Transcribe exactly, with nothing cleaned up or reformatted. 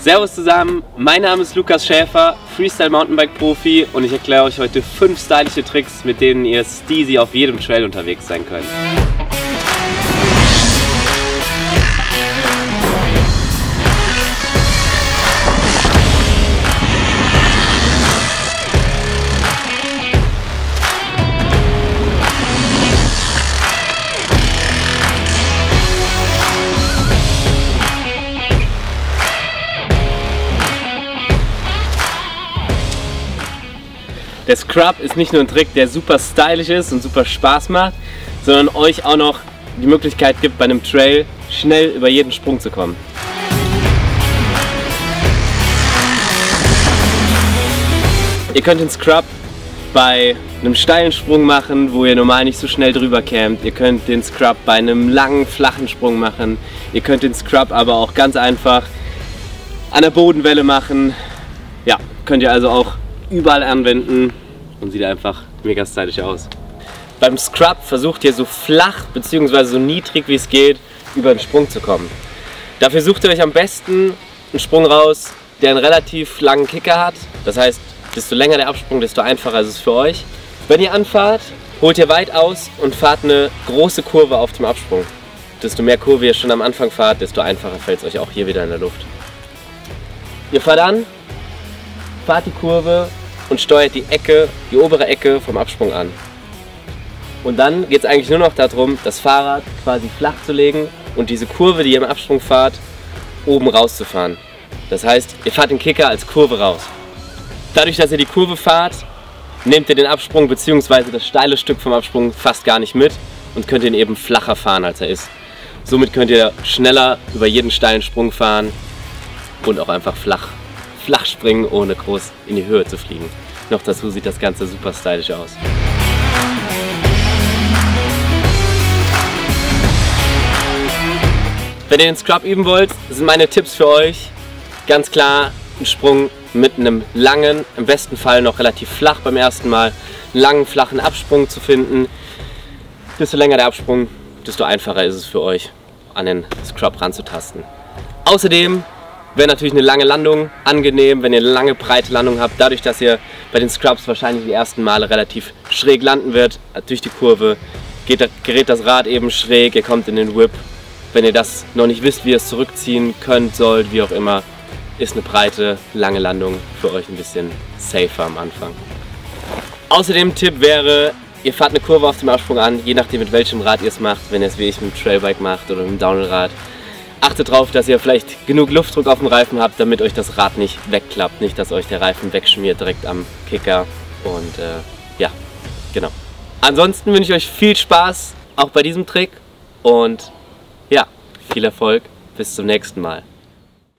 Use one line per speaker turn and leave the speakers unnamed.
Servus zusammen, mein Name ist Lukas Schäfer, Freestyle Mountainbike Profi und ich erkläre euch heute fünf stylische Tricks, mit denen ihr steezy auf jedem Trail unterwegs sein könnt. Der Scrub ist nicht nur ein Trick, der super stylisch ist und super Spaß macht, sondern euch auch noch die Möglichkeit gibt, bei einem Trail schnell über jeden Sprung zu kommen. Ihr könnt den Scrub bei einem steilen Sprung machen, wo ihr normal nicht so schnell drüber kämt. Ihr könnt den Scrub bei einem langen, flachen Sprung machen. Ihr könnt den Scrub aber auch ganz einfach an der Bodenwelle machen. Ja, könnt ihr also auch überall anwenden und sieht einfach mega stylisch aus. Beim Scrub versucht ihr so flach bzw. so niedrig wie es geht über den Sprung zu kommen. Dafür sucht ihr euch am besten einen Sprung raus, der einen relativ langen Kicker hat. Das heißt, desto länger der Absprung, desto einfacher ist es für euch. Wenn ihr anfahrt, holt ihr weit aus und fahrt eine große Kurve auf dem Absprung. Desto mehr Kurve ihr schon am Anfang fahrt, desto einfacher fällt es euch auch hier wieder in der Luft. Ihr fahrt an, fahrt die Kurve und steuert die Ecke, die obere Ecke vom Absprung an. Und dann geht es eigentlich nur noch darum, das Fahrrad quasi flach zu legen und diese Kurve, die ihr im Absprung fahrt, oben rauszufahren. Das heißt, ihr fahrt den Kicker als Kurve raus. Dadurch, dass ihr die Kurve fahrt, nehmt ihr den Absprung bzw. das steile Stück vom Absprung fast gar nicht mit und könnt ihn eben flacher fahren, als er ist. Somit könnt ihr schneller über jeden steilen Sprung fahren und auch einfach flach flach springen, ohne groß in die Höhe zu fliegen. Noch dazu sieht das Ganze super stylisch aus. Wenn ihr den Scrub üben wollt, sind meine Tipps für euch ganz klar ein Sprung mit einem langen, im besten Fall noch relativ flach beim ersten Mal, einen langen, flachen Absprung zu finden. Desto länger der Absprung, desto einfacher ist es für euch, an den Scrub ranzutasten. Außerdem wäre natürlich eine lange Landung angenehm, wenn ihr eine lange, breite Landung habt. Dadurch, dass ihr bei den Scrubs wahrscheinlich die ersten Male relativ schräg landen wird, durch die Kurve, geht, gerät das Rad eben schräg, ihr kommt in den Whip. Wenn ihr das noch nicht wisst, wie ihr es zurückziehen könnt, sollt, wie auch immer, ist eine breite, lange Landung für euch ein bisschen safer am Anfang. Außerdem ein Tipp wäre, ihr fahrt eine Kurve auf dem Absprung an, je nachdem mit welchem Rad ihr es macht, wenn ihr es wie ich mit dem Trailbike macht oder mit dem Downhill-Rad. Achtet darauf, dass ihr vielleicht genug Luftdruck auf dem Reifen habt, damit euch das Rad nicht wegklappt, nicht, dass euch der Reifen wegschmiert direkt am Kicker. Und äh, ja, genau. Ansonsten wünsche ich euch viel Spaß auch bei diesem Trick und ja, viel Erfolg. Bis zum nächsten Mal.